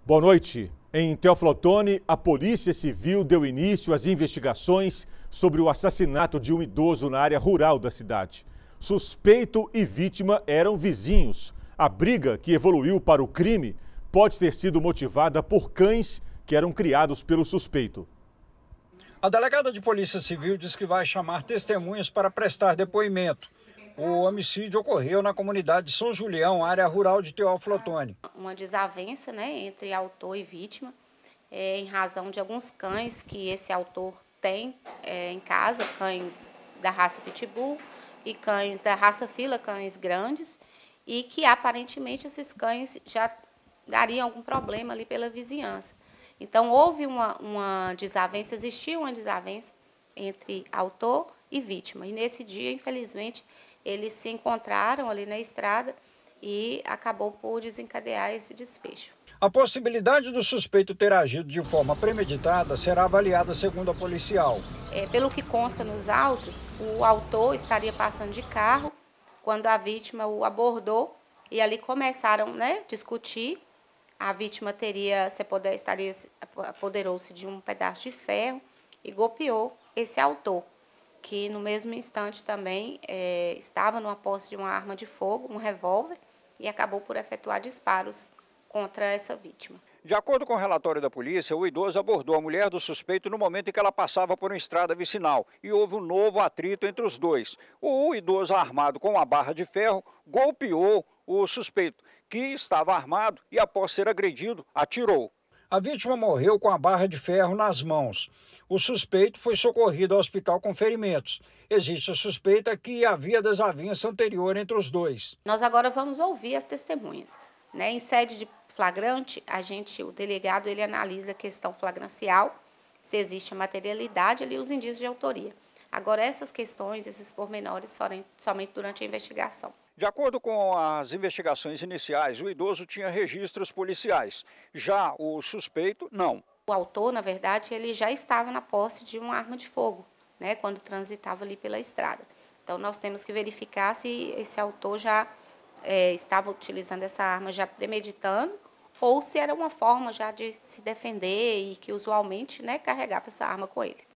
Boa noite. Em Teoflotone, a Polícia Civil deu início às investigações sobre o assassinato de um idoso na área rural da cidade. Suspeito e vítima eram vizinhos. A briga, que evoluiu para o crime, pode ter sido motivada por cães que eram criados pelo suspeito. A delegada de Polícia Civil diz que vai chamar testemunhas para prestar depoimento. O homicídio ocorreu na comunidade de São Julião, área rural de Teoflotone. Uma desavença, entre autor e vítima, em razão de alguns cães que esse autor tem em casa, cães da raça Pitbull e cães da raça Fila, cães grandes, e que aparentemente esses cães já dariam algum problema ali pela vizinhança. Então houve uma desavença, existia uma desavença entre autor e vítima. E nesse dia, infelizmente, eles se encontraram ali na estrada e acabou por desencadear esse desfecho. A possibilidade do suspeito ter agido de forma premeditada será avaliada segundo a policial. Pelo que consta nos autos, o autor estaria passando de carro quando a vítima o abordou e ali começaram a discutir. A vítima apoderou-se de um pedaço de ferro e golpeou esse autor, que no mesmo instante também estava numa posse de uma arma de fogo, um revólver, e acabou por efetuar disparos contra essa vítima. De acordo com o relatório da polícia, o idoso abordou a mulher do suspeito no momento em que ela passava por uma estrada vicinal e houve um novo atrito entre os dois. O idoso, armado com uma barra de ferro, golpeou o suspeito, que estava armado e, após ser agredido, atirou. A vítima morreu com a barra de ferro nas mãos. O suspeito foi socorrido ao hospital com ferimentos. Existe a suspeita que havia desavença anterior entre os dois. Nós agora vamos ouvir as testemunhas. Em sede de flagrante, o delegado analisa a questão flagrancial, se existe a materialidade e os indícios de autoria. Agora, essas questões, esses pormenores, somente durante a investigação. De acordo com as investigações iniciais, o idoso tinha registros policiais. Já o suspeito, não. O autor, na verdade, ele já estava na posse de uma arma de fogo, quando transitava ali pela estrada. Então, nós temos que verificar se esse autor já estava utilizando essa arma já premeditando ou se era uma forma já de se defender e que usualmente carregava essa arma com ele.